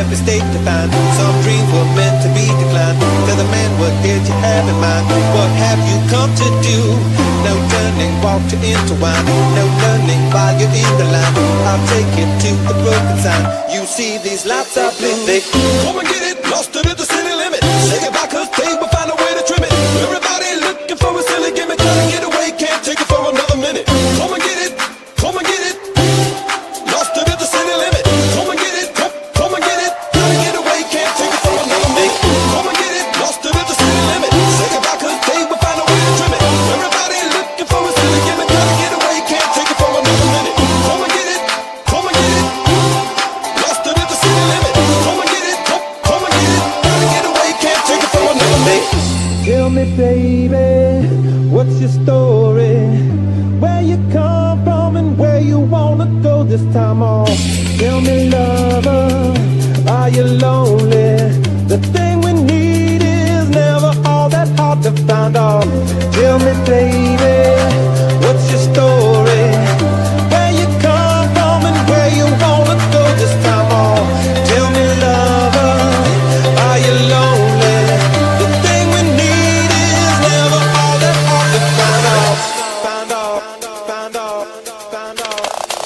every state to find. Some dreams were meant to be declined. Tell the man, what did you have in mind? What have you come to do? No turning water into wine. No learning while you're in the line. I'll take you to the broken sign. You see these lights are blue. They come and get it, lost it at the city limit. Say goodbye, cause they will find a way to trim it. Everybody looking for a silly gimmick. Trying to get away, can't take it for another minute. Come and get it, come and get it. Lost it at the city limit. Come and get it, come and get it. Trying to get away, can't take it for another minute. Come and get it, lost it at the city limit. Say goodbye, cause they will find a way to trim it. Everybody looking for a silly gimmick. Trying to get away, can't take it for another minute. Come and get it, come and get it. Lost it at the city limit. Come and get it, come and get it. Trying to get away, can't take it for another minute. Tell me, baby, what's your story? Where you come from and where you wanna go this time on? Tell me, lover, are you lonely? The thing we need is never all that hard to find out. Tell me, baby, what's your story? Where you come from and where you wanna go this time on? Tell me, lover, are you lonely? The thing we need is never all that hard to find out. Find out, find out, find out.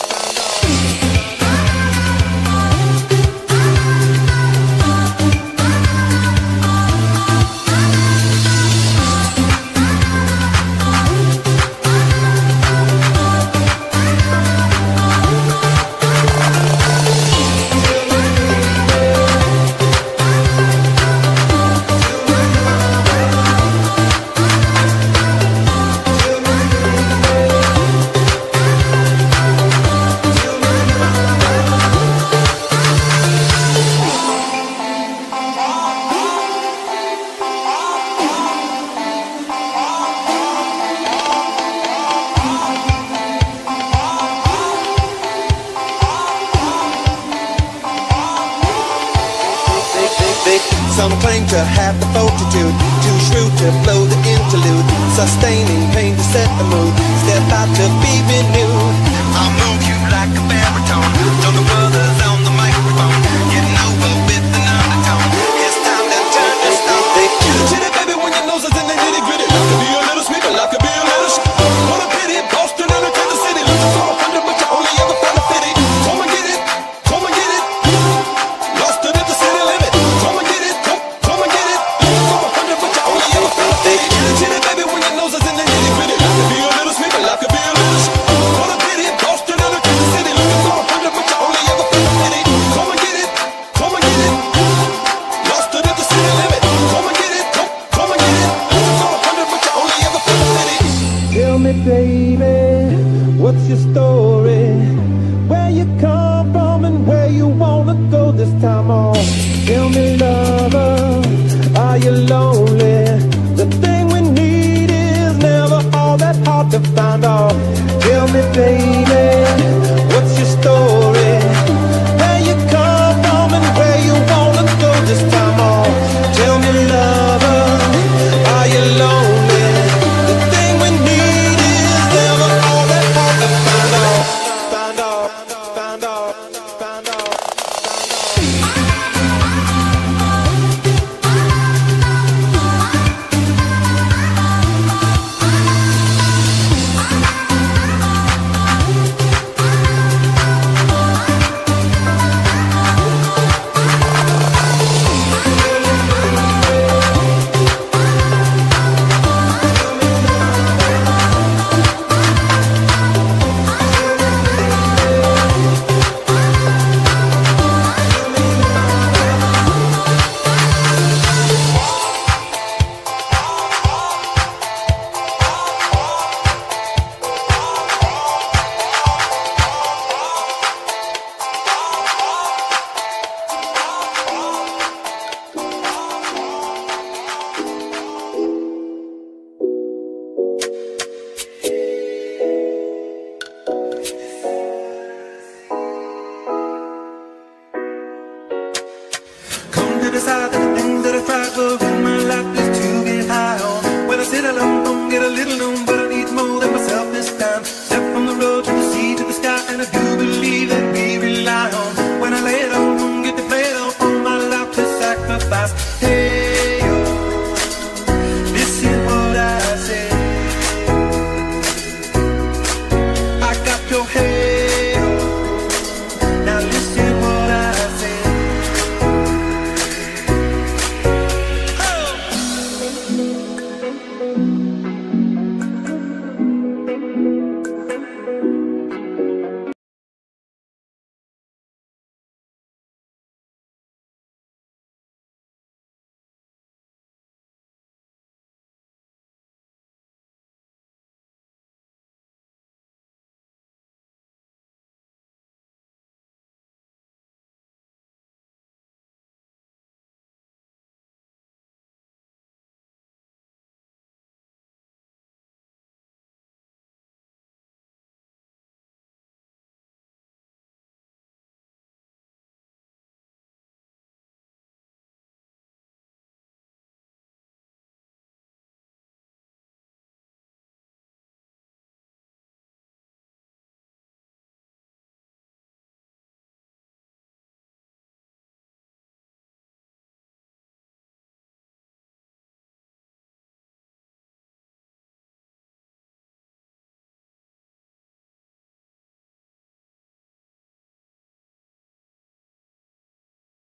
Some claim to have the fortitude, too shrewd to blow the interlude, sustaining pain to set the mood, step out to be renewed. I'll move you like a baritone, till the brothers on the microphone, getting over with an undertone. It's time to turn the stone. They get it, baby, when your nose is in the nitty gritty. Life could be a little sweet, but life could be a little shit. What a pity, Boston and Kansas City, looking for 100, but you only ever find a 50. Come and get it, come and get it. Lost it at the city limit. Come and get it, come and get it. Looking for 100, but you only ever find a 50. Get it, baby, when your nose is in the nitty gritty. Life could be a little sweet, but life could be a little shit. What a pity, Boston and Kansas City, looking for 100, but you only ever find a 50. Come and get it, come and get it. Lost it at the city limit. Come and get it, come and get it. Looking for 100, but you only ever find a 50. Tell me, baby, what's your story? Where you come from and where you wanna go this time on? Tell me, lover, are you lonely? The thing we need is never all that hard to find out. Tell me, baby,